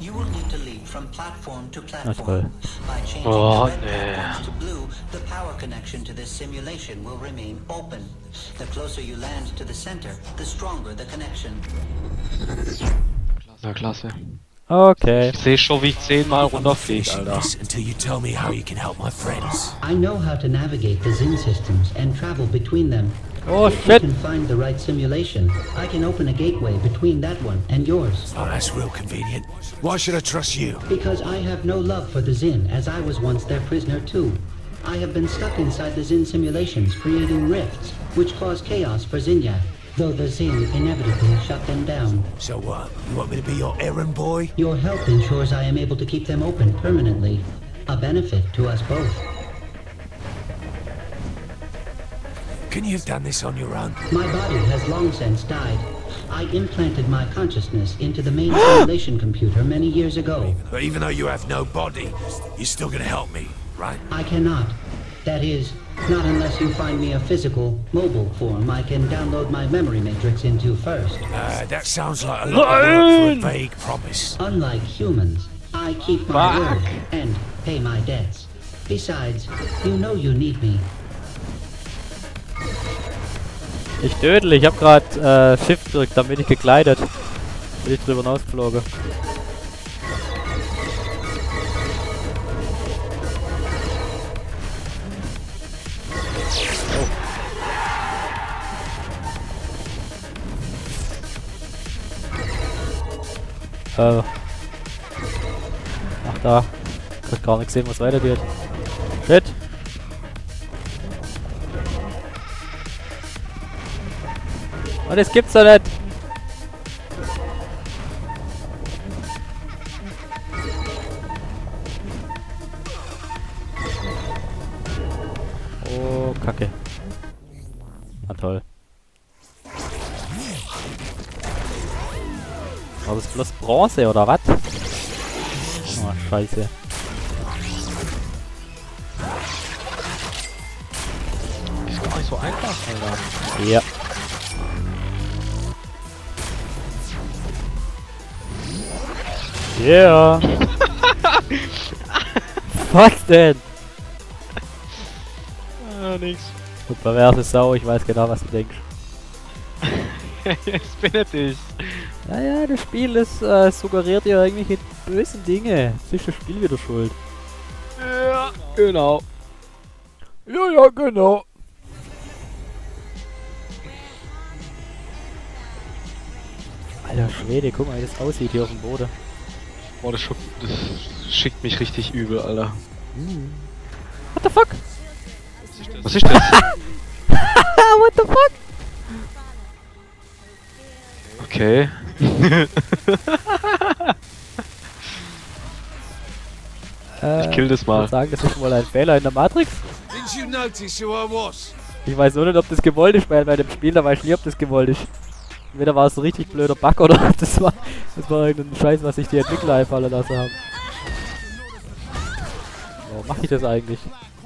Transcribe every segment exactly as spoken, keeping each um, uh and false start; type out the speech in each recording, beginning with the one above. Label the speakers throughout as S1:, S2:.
S1: You will need to leap from platform to platform. By changing
S2: Oh,
S1: red
S2: nee.
S1: platforms to blue, the power connection to this simulation will remain open. The closer you land to the center, the stronger the connection.
S2: Ja, klasse.
S3: Okay.
S2: Ich sehe schon, wie ich zehnmal runterfliege, Alter.
S4: Until you tell me how you can help my friends.
S1: I know how to navigate the Zin systems and travel between them.
S3: Oh
S1: If
S3: shit!
S1: you can find the right simulation, I can open a gateway between that one and yours.
S4: Oh, that's real convenient. Why should I trust you?
S1: Because I have no love for the Zin, as I was once their prisoner too. I have been stuck inside the Zin simulations, creating rifts, which cause chaos for Zinyak, though the Zin inevitably shut them down.
S4: So what? You want me to be your errand boy?
S1: Your help ensures I am able to keep them open permanently, a benefit to us both.
S4: Can you have done this on your own?
S1: My body has long since died. I implanted my consciousness into the main simulation computer many years ago.
S4: But even though you have no body, you're still gonna help me, right?
S1: I cannot. That is, not unless you find me a physical, mobile form I can download my memory matrix into first.
S4: Uh, that sounds like a lot of work for a vague promise.
S1: Unlike humans, I keep my word and pay my debts. Besides, you know you need me.
S3: Ich tödel, ich hab grad äh, Shift gedrückt, dann bin ich gegleitet. Bin ich drüber hinausgeflogen. Oh. Äh. Ach da. Ich hab gar nicht gesehen, was weitergeht. Shit. Und das gibt's doch nicht. Oh, Kacke. Na toll. War das bloß Bronze oder was? Oh, scheiße.
S2: Ist gar nicht so einfach, Alter.
S3: Ja. Yeah! Was denn?
S2: Ah, nix.
S3: Du perverse Sau, ich weiß genau, was du denkst.
S2: Jetzt bin ich dich.
S3: Naja, das Spiel ist, äh, suggeriert dir irgendwelche bösen Dinge. Das ist das Spiel wieder schuld.
S2: Ja, genau.
S3: Ja, ja, genau. Alter Schwede, guck mal, wie das aussieht hier auf dem Boden.
S2: Boah, das, schuck, das schickt mich richtig übel, Alter.
S3: What the fuck?
S2: Was ist das?
S3: What the fuck?
S2: Okay.
S3: äh,
S2: Ich kill das mal.
S3: Ich würde sagen, das ist wohl ein Fehler in der Matrix.
S4: Didn't you notice who I was?
S3: Ich weiß nur nicht, ob das gewollt ist, weil bei dem Spiel, da weiß ich nie, ob das gewollt ist. Entweder war es ein richtig blöder Bug oder das war das war irgendein Scheiß, was sich die Entwickler einfallen lassen haben. Warum mache ich das eigentlich?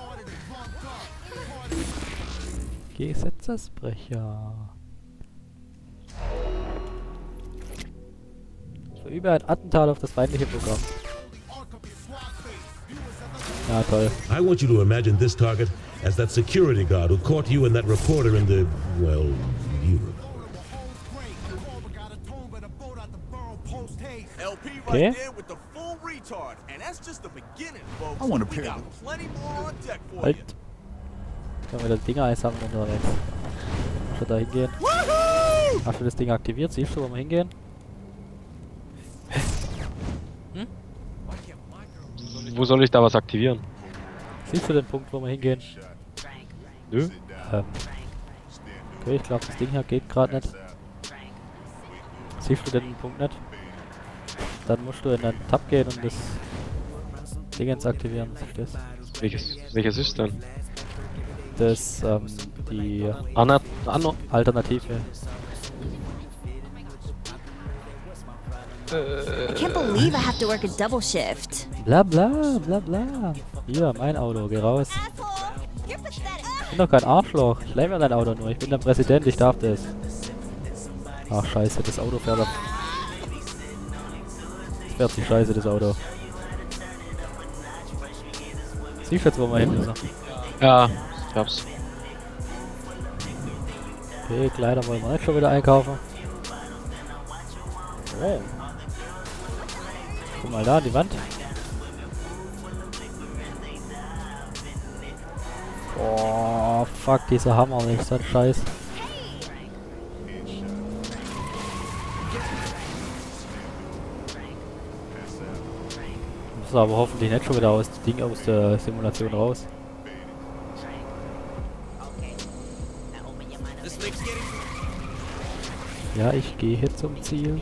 S3: Gesetzesbrecher. Verübe ein Attentat auf das feindliche Programm. Ja, toll.
S5: I want you to imagine this target as that security guard who caught you and that reporter in the, well, Europe.
S3: Okay. Halt. Können wir das Ding einsammeln unterwegs? Kannst du da hingehen? Hast du das Ding aktiviert? Siehst du, wo wir hingehen? Hm?
S2: Wo soll ich da was aktivieren?
S3: Siehst du den Punkt, wo wir hingehen?
S2: Nö.
S3: Ähm. Okay, ich glaube, das Ding hier geht gerade nicht. Siehst du den Punkt nicht? Dann musst du in den Tab gehen und das Dingens aktivieren. Das,
S2: Welches, welches ist denn?
S3: das ähm, die
S2: Anna, Anno.
S3: Alternative.
S6: I can't believe I have to work a double shift.
S3: Bla bla bla bla. Hier, mein Auto, geh raus.
S6: You're pathetic.
S3: Ich bin doch kein Arschloch. Ich leih mir dein Auto nur. Ich bin der Präsident, ich darf das. Ach scheiße, das Auto fährt ab. fährt sich scheiße, das Auto. Siehst du jetzt, wo wir hin müssen?
S2: Ja, ich hab's.
S3: Okay, Kleider wollen wir nicht schon wieder einkaufen. Oh. Guck mal da an die Wand. Oh, fuck, dieser Hammer nicht, so ein Scheiß. Muss aber hoffentlich nicht schon wieder aus dem Ding aus der Simulation raus. Ja, ich gehe hier zum Ziel.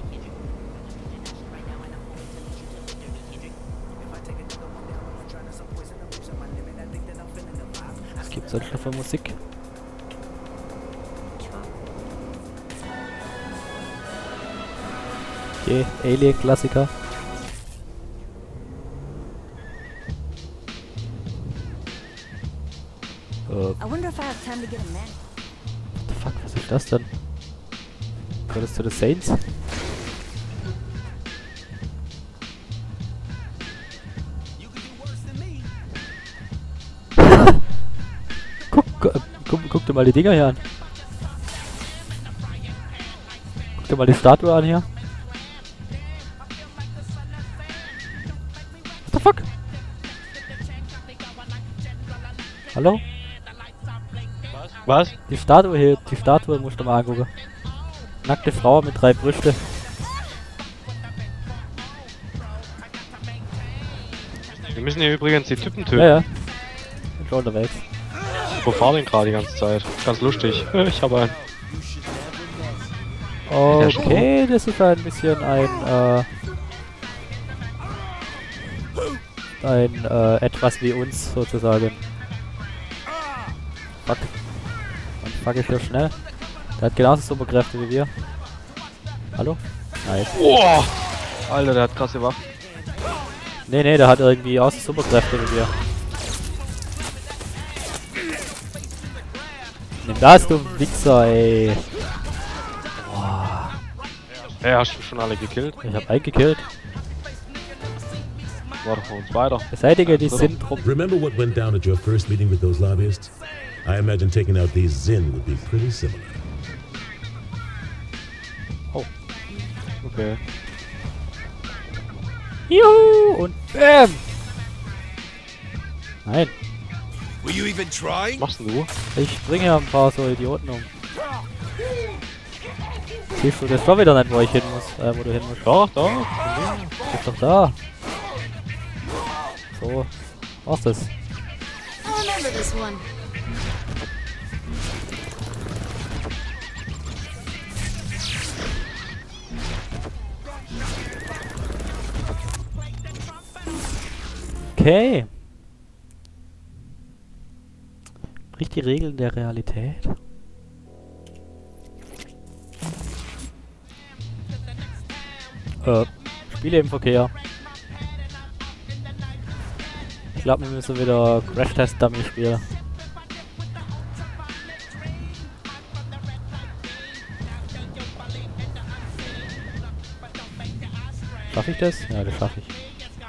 S3: Was gibt's sonst noch für Musik? Okay, Alien-Klassiker. Äh,
S6: I wonder if I have time to get a man.
S3: what the fuck, was ist das denn? War das zu den Saints? guck, gu guck, guck dir mal die Dinger hier an. Guck dir mal die Statue an hier. What the fuck? Hallo?
S2: Was?
S3: Die Statue hier, die Statue musst du mal angucken. Nackte Frau mit drei Brüste.
S2: Wir müssen hier übrigens die Typen töten.
S3: Ja, ja. Bin schon unterwegs.
S2: Wo fahren denn gerade die ganze Zeit? Ganz lustig. Ich habe einen.
S3: Okay, das ist ein bisschen ein, äh... ein, äh, etwas wie uns, sozusagen. Fuck. Und fuck ich hier schnell. Der hat genauso Superkräfte wie wir. Hallo? Nice.
S2: Boah! Alter, der hat krasse Waffen.
S3: Nee, nee, der hat irgendwie auch so Superkräfte wie wir. Nimm das, du Wichser, ey. Boah.
S2: Ja, hast du schon alle gekillt?
S3: Ich hab einen gekillt.
S2: War doch von uns weiter.
S3: Beseitige die Syndrom.
S5: Remember what went down at your first meeting with those lobbyists? I imagine taking out these Zin would be pretty similar.
S3: Oh.
S2: Okay.
S3: Juhu! Und BÄM! Nein,
S4: Were you even trying?
S2: Was machst denn du?
S3: ich bringe ja ein paar so Idioten um. Siehst du das schon wieder nicht, wo ich hin muss? Äh, wo du hin musst?
S2: Doch, doch.
S3: Ist doch da. So, war's das.
S6: I'll remember this one.
S3: Okay. Bricht die Regeln der Realität? Äh, Spiele im Verkehr. Ich glaube, wir müssen wieder Crash Test Dummy spielen. Schaffe ich das? Ja, das schaffe ich.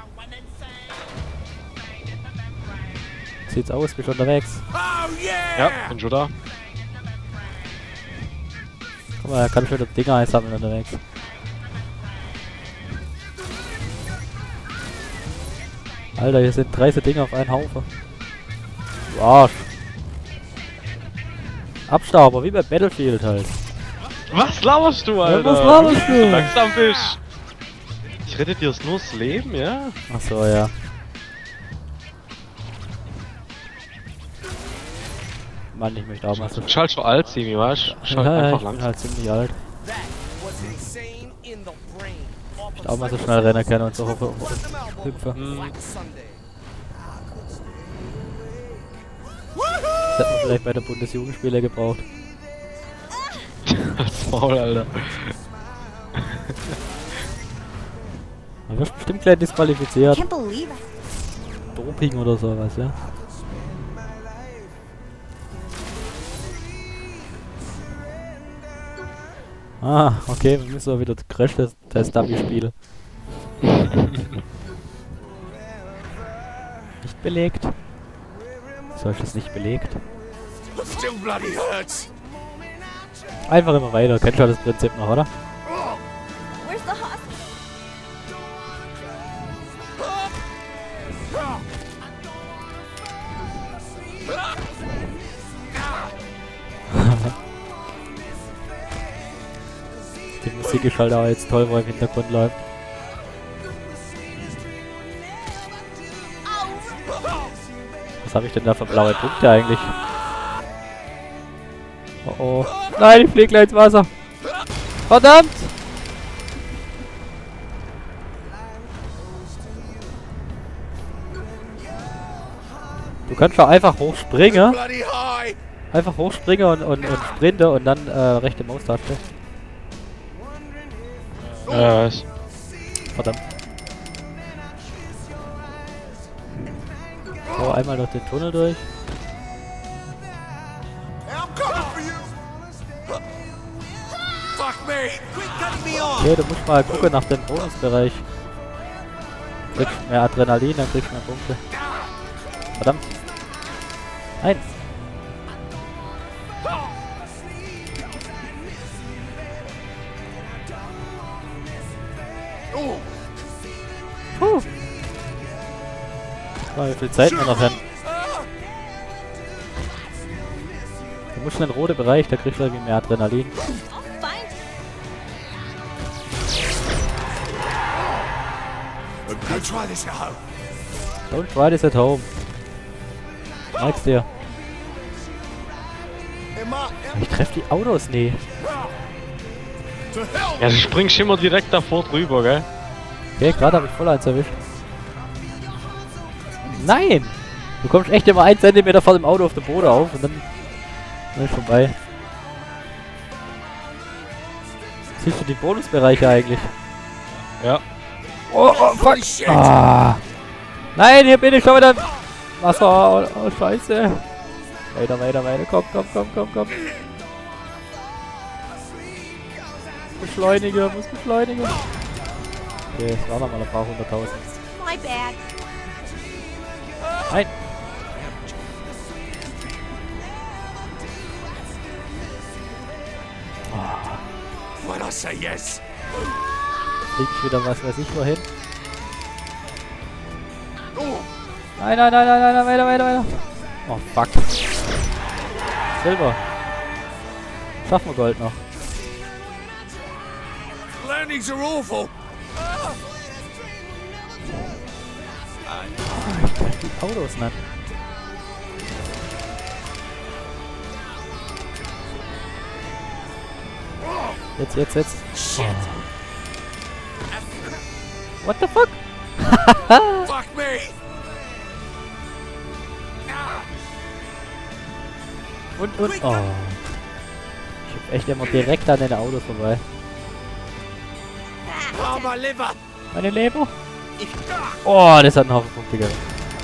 S3: Sieht's aus, bin schon unterwegs.
S4: Oh yeah!
S2: Ja, bin schon da.
S3: Guck mal, da kann ich wieder Dinger einsammeln unterwegs. Alter, hier sind dreißig Dinger auf einen Haufen. Du Arsch. Abstauber, wie bei Battlefield halt.
S2: Was laberst du, Alter?
S3: was laberst du?
S2: Langsam Fisch. Ich rette dir nur das Leben, ja?
S3: Achso, ja. Mann, ich möchte auch mal so...
S2: Du bist halt schon alt, Simi, weißt du?
S3: Ja,
S2: Schalt
S3: ja,
S2: einfach
S3: ich bin
S2: langsam.
S3: halt ziemlich alt.
S4: That was insane in the brain.
S3: Ich möchte auch mal so schnell rennen können und so hoch- hoch- hüpfen.
S2: Hm.
S4: Sunday.
S3: Das hätten wir vielleicht bei der Bundesjugendspiele gebraucht.
S2: Das Maul, Alter.
S3: Man wird bestimmt gleich disqualifiziert.
S6: Can't believe it.
S3: Doping oder sowas, ja. Ah, okay, wir müssen mal wieder Crash Test Dummy spielen. Nicht belegt. Solches nicht belegt.
S4: Still bloody hurts.
S3: Einfach immer weiter. Kennt schon das Prinzip noch, oder?
S6: Where's the hospital?
S3: Die Musik ist halt auch jetzt toll, wo im Hintergrund läuft. Was habe ich denn da für blaue Punkte eigentlich? Oh oh. Nein, ich fliege gleich ins Wasser. Verdammt! Du kannst schon einfach hochspringen.
S4: Bloody high.
S3: Einfach hochspringen und, und, und sprinte und dann äh, rechte Maustaste.
S2: Ja, was?
S3: Verdammt. So, einmal durch den Tunnel durch.
S4: I'm coming for you. Fuck me. Quit cutting me off.
S3: Okay, du musst mal gucken nach dem Bonusbereich. Kriegst mehr Adrenalin, dann kriegst du mehr Punkte. Verdammt. Nein. Puh. So, wie viel Zeit wir noch haben? Du musst in den roten Bereich, da kriegst du irgendwie mehr Adrenalin.
S6: I'll find you.
S4: Go try this at home.
S3: Don't try this at home. Magst dir. Ich treff die Autos nie.
S4: To hell.
S2: Ja, du springst immer direkt davor drüber, gell?
S3: Okay, gerade habe ich voll eins erwischt. Nein! Du kommst echt immer einen Zentimeter vor dem Auto auf den Boden auf und dann, dann ist vorbei. Siehst du die Bonusbereiche eigentlich?
S2: Ja.
S3: Oh, oh, fuck!
S4: Holy shit.
S3: Ah. Nein, hier bin ich schon wieder im Wasser. Oh, oh, scheiße. Weiter, weiter, weiter. Komm, komm, komm, komm, komm. Beschleunige, muss beschleunigen. Okay, es waren noch mal ein paar hunderttausend.
S6: My bad.
S3: Nein!
S4: When I say yes.
S3: Flieg ich wieder was weiß ich wohin. Nein, nein, nein, nein, nein, nein, weiter, weiter, weiter. Oh, fuck. Silber. Schaffen wir Gold noch.
S4: Landings are awful.
S3: Ich treff die Autos nicht. Jetzt, jetzt, jetzt. Oh. What the fuck?
S4: Fuck me.
S3: Und, und, oh. Ich hab echt immer direkt an den Autos vorbei.
S4: Oh, my liver.
S3: Meine Leber? Oh, das hat einen Haufen Punkte gegeben.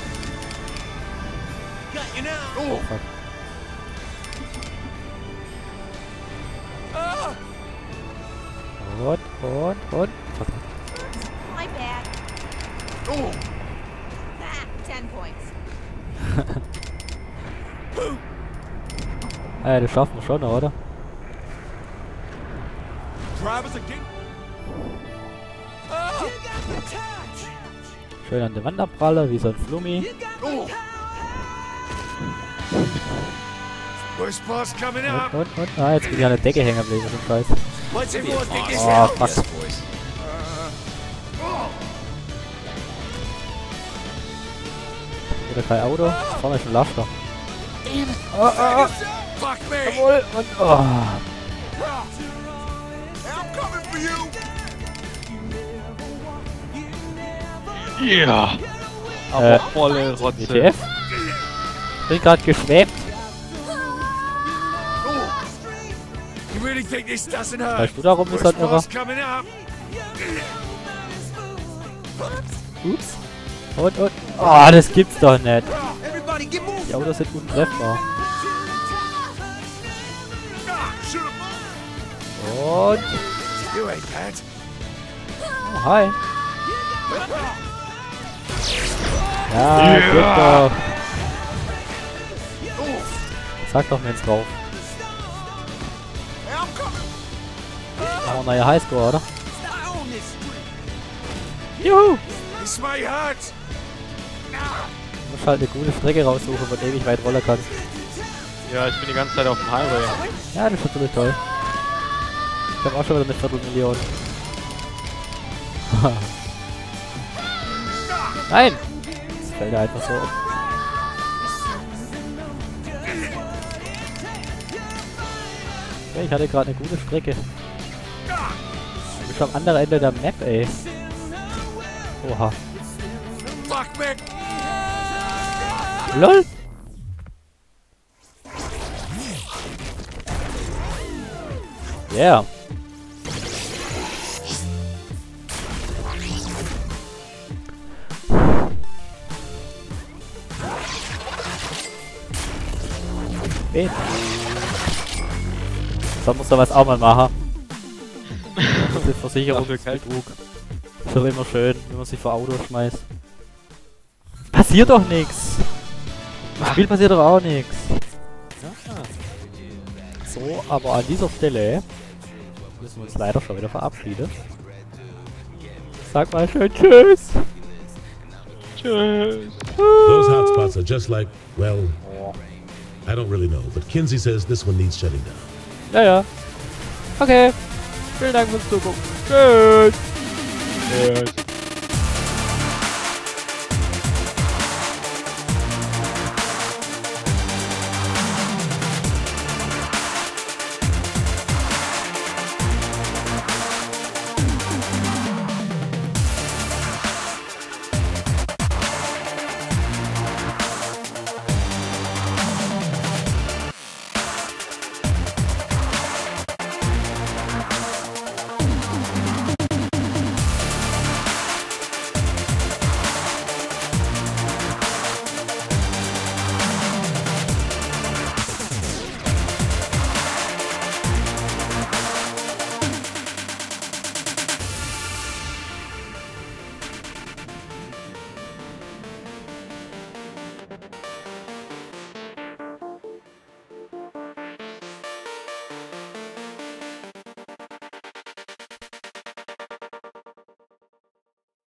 S3: Oh, fuck. Und, und, und. Fuck.
S6: My bad.
S4: Oh.
S6: Ah, ten points.
S3: Ah ja, das schaffen wir schon, oder?
S4: Drivers again.
S3: Schön an der Wand abprallen, wie so ein Flummi.
S4: Oh. Worst part's coming
S3: Und,
S4: up.
S3: und, und. Ah, jetzt bin ich an der Decke hängen geblieben, so ein Scheiß.
S4: What's everyone think this
S3: Oh,
S4: help?
S3: fuck. Wieder kein Auto. Vorne ist ein Laster. Oh, oh, oh.
S4: Fuck me.
S3: Jawohl. Und, oh.
S4: I'm coming for you.
S2: Ja. Aber
S3: Äh,
S2: volle Rotze.
S3: W T F? Bin gerade geschwebt.
S4: You really think this doesn't hurt?
S3: Weißt du darum, ist halt
S4: Worst
S3: irre?
S4: part's coming up.
S3: Ups. Und, und. Oh, das gibt's doch nicht.
S4: Everybody get moving.
S3: Die Autos sind untreffbar. Und.
S4: You ain't bad.
S3: Oh, hi. Ja,
S2: Ja.
S3: geht doch. Sag doch Mensch drauf.
S4: Hey, I'm coming.
S3: Machen wir neuer Highscore, oder?
S4: Stay on this street.
S3: Juhu!
S4: This may hurt.
S3: Du musst halt eine gute Strecke raussuchen, wo du ewig weit rollen kannst.
S2: Ja, ich bin die ganze Zeit auf dem Highway.
S3: Ja, das ist natürlich toll. Ich hab auch schon wieder eine Viertelmillion. Nein! Das fällt ja einfach so um. Ja, ich hatte gerade eine gute Strecke. Du bist am anderen Ende der Map, ey. Oha.
S4: Fuck me.
S3: LOL! Yeah. Wen? So muss sowas auch mal machen. Das ist Versicherungsbetrug. Ist doch immer schön, wenn man sich vor Autos schmeißt. Passiert doch nichts. Im Spiel passiert doch auch nichts. Ja. So, aber an dieser Stelle müssen wir uns leider schon wieder verabschieden. Sag mal schön Tschüss.
S2: Tschüss.
S5: Those hotspots are just like, well, I don't really know, but Kinsey says this one needs shutting down.
S3: Ja, ja. Okay. Vielen Dank fürs Zugucken. Tschüss.
S2: Tschüss.